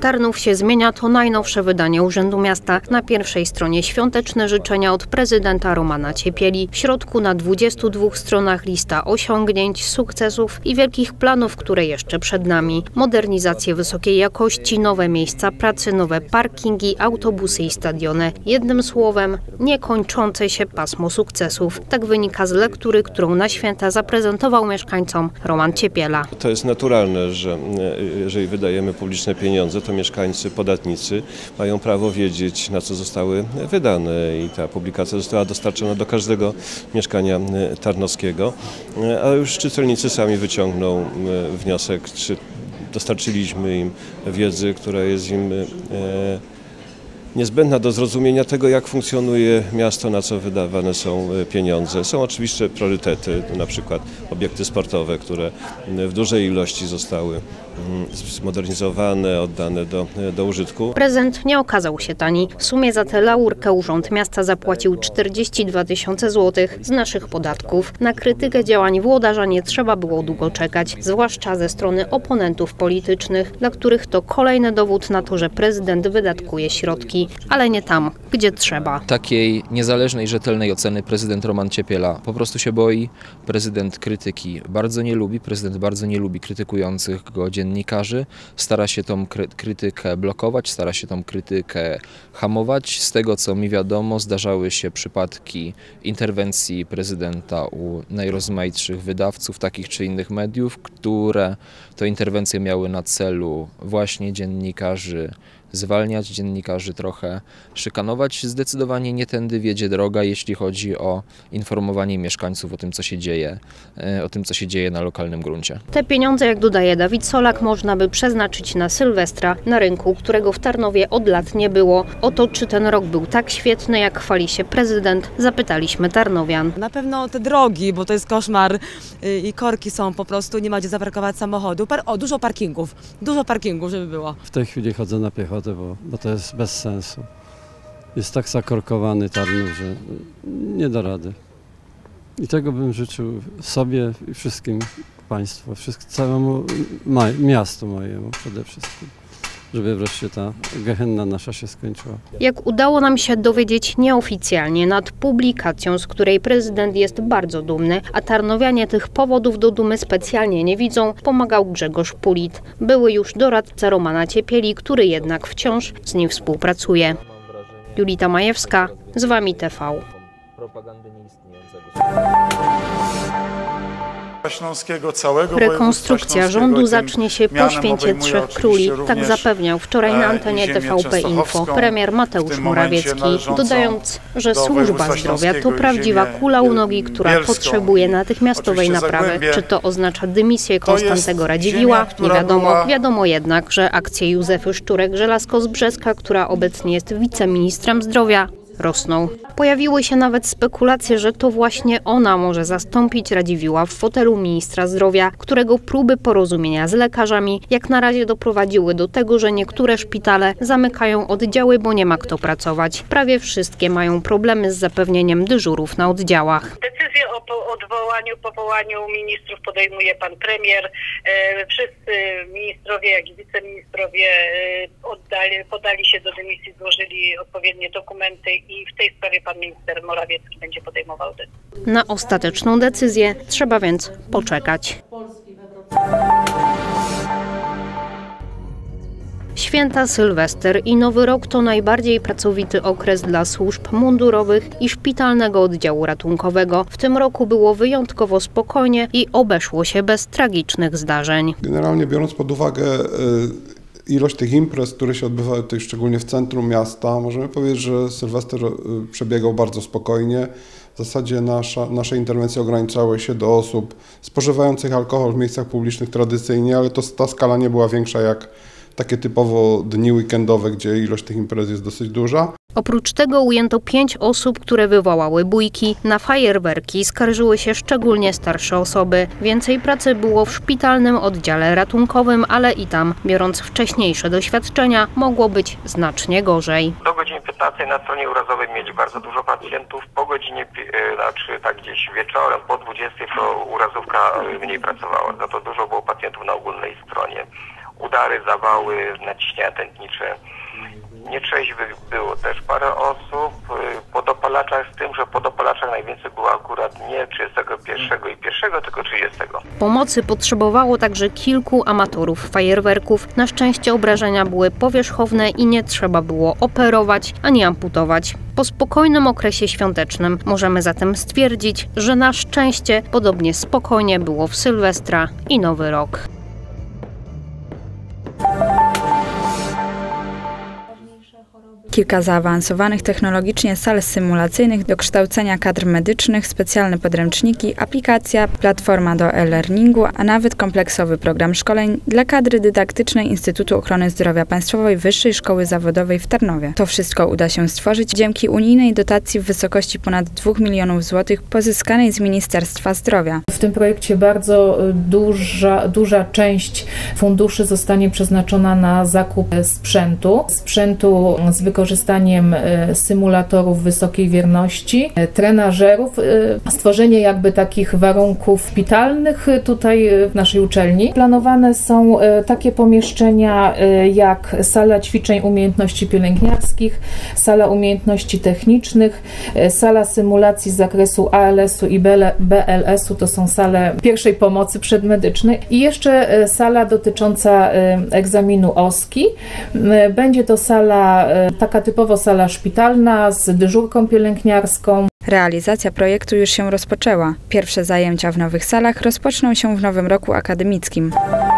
Tarnów się zmienia to najnowsze wydanie Urzędu Miasta. Na pierwszej stronie świąteczne życzenia od prezydenta Romana Ciepieli. W środku na 22 stronach lista osiągnięć, sukcesów i wielkich planów, które jeszcze przed nami. Modernizację wysokiej jakości, nowe miejsca pracy, nowe parkingi, autobusy i stadiony. Jednym słowem, niekończące się pasmo sukcesów. Tak wynika z lektury, którą na święta zaprezentował mieszkańcom Roman Ciepiela. To jest naturalne, że jeżeli wydajemy publiczne pieniądze, to mieszkańcy, podatnicy mają prawo wiedzieć, na co zostały wydane i ta publikacja została dostarczona do każdego mieszkania tarnowskiego, a już czytelnicy sami wyciągną wniosek, czy dostarczyliśmy im wiedzy, która jest im niezbędna do zrozumienia tego, jak funkcjonuje miasto, na co wydawane są pieniądze. Są oczywiście priorytety, na przykład obiekty sportowe, które w dużej ilości zostały zmodernizowane, oddane do użytku. Prezent nie okazał się tani. W sumie za tę laurkę Urząd Miasta zapłacił 42 000 złotych z naszych podatków. Na krytykę działań włodarza nie trzeba było długo czekać, zwłaszcza ze strony oponentów politycznych, dla których to kolejny dowód na to, że prezydent wydatkuje środki, ale nie tam, gdzie trzeba. Takiej niezależnej, rzetelnej oceny prezydent Roman Ciepiela po prostu się boi. Prezydent krytyki bardzo nie lubi. Prezydent bardzo nie lubi krytykujących go dziennikarzy. Stara się tą krytykę blokować, stara się tą krytykę hamować. Z tego, co mi wiadomo, zdarzały się przypadki interwencji prezydenta u najrozmaitszych wydawców takich czy innych mediów, które to interwencje miały na celu właśnie dziennikarzy zwalniać, dziennikarzy trochę szykanować. Zdecydowanie nie tędy wiedzie droga, jeśli chodzi o informowanie mieszkańców o tym, co się dzieje na lokalnym gruncie. Te pieniądze, jak dodaje Dawid Solak, można by przeznaczyć na Sylwestra, na rynku, którego w Tarnowie od lat nie było. O to, czy ten rok był tak świetny, jak chwali się prezydent, zapytaliśmy tarnowian. Na pewno te drogi, bo to jest koszmar i korki są po prostu, nie ma gdzie zaparkować samochodu. Dużo parkingów, żeby było. W tej chwili chodzę na piechotę, bo to jest bez sensu. Jest tak zakorkowany Tarnów, że nie da rady. I tego bym życzył sobie i wszystkim państwu, całemu miastu mojemu przede wszystkim, żeby wreszcie ta gehenna nasza się skończyła. Jak udało nam się dowiedzieć nieoficjalnie nad publikacją, z której prezydent jest bardzo dumny, a tarnowianie tych powodów do dumy specjalnie nie widzą, pomagał Grzegorz Pulit, były już doradca Romana Ciepieli, który jednak wciąż z nim współpracuje. Julita Majewska, z Wami TV. Rekonstrukcja rządu zacznie się po święcie Trzech Króli, tak zapewniał wczoraj na antenie TVP Info premier Mateusz Morawiecki, dodając, że służba zdrowia to prawdziwa kula u nogi, która potrzebuje natychmiastowej naprawy. Czy to oznacza dymisję Konstantego Radziwiłła? Nie wiadomo. Wiadomo jednak, że akcje Józefy Szczurek-Żelazko z Brzeska, która obecnie jest wiceministrem zdrowia, rosną. Pojawiły się nawet spekulacje, że to właśnie ona może zastąpić Radziwiłła w fotelu ministra zdrowia, którego próby porozumienia z lekarzami jak na razie doprowadziły do tego, że niektóre szpitale zamykają oddziały, bo nie ma kto pracować. Prawie wszystkie mają problemy z zapewnieniem dyżurów na oddziałach. Decyzję o odwołaniu, powołaniu ministrów podejmuje pan premier. Wszyscy ministrowie, jak i wiceministrowie podali się do dymisji, złożyli odpowiednie dokumenty i w tej sprawie pan minister Morawiecki będzie podejmował decyzję. Na ostateczną decyzję trzeba więc poczekać. Święta, Sylwester i Nowy Rok to najbardziej pracowity okres dla służb mundurowych i szpitalnego oddziału ratunkowego. W tym roku było wyjątkowo spokojnie i obeszło się bez tragicznych zdarzeń. Generalnie biorąc pod uwagę ilość tych imprez, które się odbywały tutaj szczególnie w centrum miasta, możemy powiedzieć, że Sylwester przebiegał bardzo spokojnie. W zasadzie nasze interwencje ograniczały się do osób spożywających alkohol w miejscach publicznych tradycyjnie, ale ta skala nie była większa jak takie typowo dni weekendowe, gdzie ilość tych imprez jest dosyć duża. Oprócz tego ujęto 5 osób, które wywołały bójki. Na fajerwerki skarżyły się szczególnie starsze osoby. Więcej pracy było w szpitalnym oddziale ratunkowym, ale i tam, biorąc wcześniejsze doświadczenia, mogło być znacznie gorzej. Do godziny 15 na stronie urazowej mieli bardzo dużo pacjentów. Po godzinie, tak gdzieś wieczorem, po 20 to urazówka mniej pracowała. Za to dużo było pacjentów na ogólnej stronie. udary, zawały, naciśnienia tętnicze. Nietrzeźwych było też parę osób po dopalaczach, z tym, że po dopalaczach najwięcej było akurat nie 31 i 1, tylko 30. Pomocy potrzebowało także kilku amatorów fajerwerków. Na szczęście obrażenia były powierzchowne i nie trzeba było operować ani amputować. Po spokojnym okresie świątecznym możemy zatem stwierdzić, że na szczęście podobnie spokojnie było w Sylwestra i Nowy Rok. Kilka zaawansowanych technologicznie sal symulacyjnych do kształcenia kadr medycznych, specjalne podręczniki, aplikacja, platforma do e-learningu, a nawet kompleksowy program szkoleń dla kadry dydaktycznej Instytutu Ochrony Zdrowia Państwowej Wyższej Szkoły Zawodowej w Tarnowie. To wszystko uda się stworzyć dzięki unijnej dotacji w wysokości ponad 2 milionów złotych pozyskanej z Ministerstwa Zdrowia. W tym projekcie bardzo duża część funduszy zostanie przeznaczona na zakup sprzętu z wykorzystaniem symulatorów wysokiej wierności, trenażerów, stworzenie jakby takich warunków szpitalnych tutaj w naszej uczelni. Planowane są takie pomieszczenia jak sala ćwiczeń umiejętności pielęgniarskich, sala umiejętności technicznych, sala symulacji z zakresu ALS-u i BLS-u, to są sale pierwszej pomocy przedmedycznej i jeszcze sala dotycząca egzaminu OSKI. Będzie to sala taka typowo sala szpitalna z dyżurką pielęgniarską. Realizacja projektu już się rozpoczęła. Pierwsze zajęcia w nowych salach rozpoczną się w nowym roku akademickim.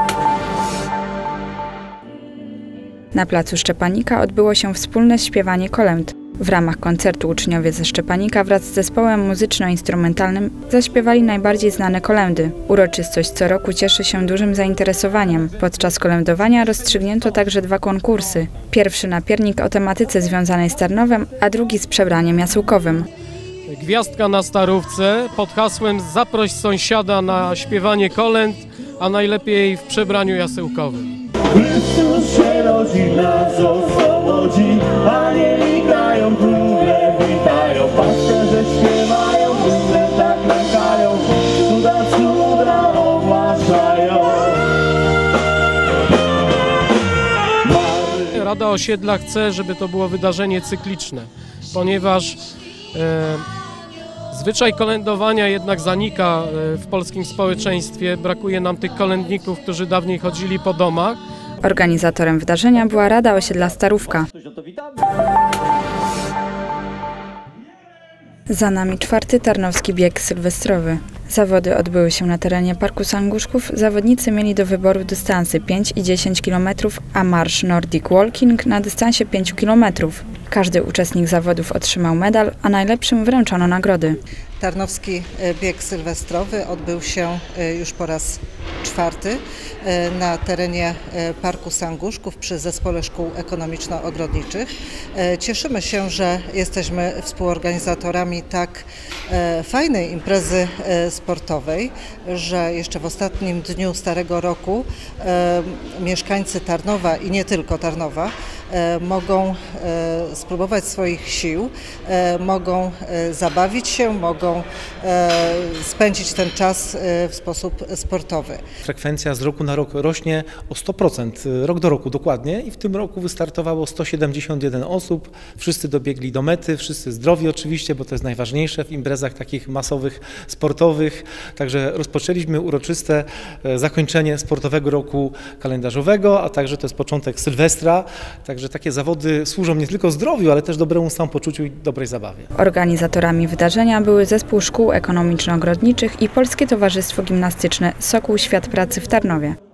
Na placu Szczepanika odbyło się wspólne śpiewanie kolęd. W ramach koncertu uczniowie ze Szczepanika wraz z zespołem muzyczno-instrumentalnym zaśpiewali najbardziej znane kolędy. Uroczystość co roku cieszy się dużym zainteresowaniem. Podczas kolędowania rozstrzygnięto także 2 konkursy. Pierwszy na piernik o tematyce związanej z Tarnowem, a drugi z przebraniem jasełkowym. Gwiazdka na Starówce pod hasłem "Zaproś sąsiada na śpiewanie kolęd, a najlepiej w przebraniu jasełkowym". Chrystus się rodzi, nas oswobodzi, anieli grają, króle witają, pasterze śpiewają, ludzie tak lękają, cuda ogłaszają. Rada Osiedla chce, żeby to było wydarzenie cykliczne, ponieważ zwyczaj kolędowania jednak zanika w polskim społeczeństwie. Brakuje nam tych kolędników, którzy dawniej chodzili po domach. Organizatorem wydarzenia była Rada Osiedla Starówka. Za nami 4. Tarnowski Bieg Sylwestrowy. Zawody odbyły się na terenie Parku Sanguszków. Zawodnicy mieli do wyboru dystansy 5 i 10 km, a marsz Nordic Walking na dystansie 5 km. Każdy uczestnik zawodów otrzymał medal, a najlepszym wręczono nagrody. Tarnowski Bieg Sylwestrowy odbył się już po raz 4 na terenie Parku Sanguszków przy Zespole Szkół Ekonomiczno-Ogrodniczych. Cieszymy się, że jesteśmy współorganizatorami tak fajnej imprezy sportowej, że jeszcze w ostatnim dniu Starego Roku mieszkańcy Tarnowa i nie tylko Tarnowa mogą spróbować swoich sił, mogą zabawić się, mogą spędzić ten czas w sposób sportowy. Frekwencja z roku na rok rośnie o 100%, rok do roku dokładnie, i w tym roku wystartowało 171 osób, wszyscy dobiegli do mety, wszyscy zdrowi oczywiście, bo to jest najważniejsze w imprezach takich masowych, sportowych. Także rozpoczęliśmy uroczyste zakończenie sportowego roku kalendarzowego, a także to jest początek Sylwestra. Także takie zawody służą nie tylko zdrowiu, ale też dobremu samopoczuciu i dobrej zabawie. Organizatorami wydarzenia były Zespół Szkół Ekonomiczno-Ogrodniczych i Polskie Towarzystwo Gimnastyczne Sokół Świat Pracy w Tarnowie.